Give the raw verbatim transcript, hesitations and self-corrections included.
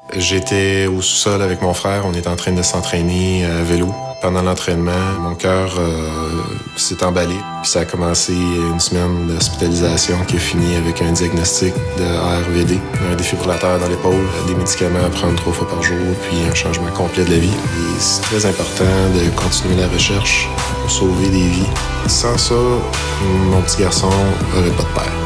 J'étais au sous-sol avec mon frère, on était en train de s'entraîner à vélo. Pendant l'entraînement, mon cœur euh, s'est emballé. Puis ça a commencé une semaine d'hospitalisation qui a fini avec un diagnostic de A R V D, un défibrillateur dans l'épaule, des médicaments à prendre trois fois par jour, puis un changement complet de la vie. Et c'est très important de continuer la recherche pour sauver des vies. Sans ça, mon petit garçon n'aurait pas de père.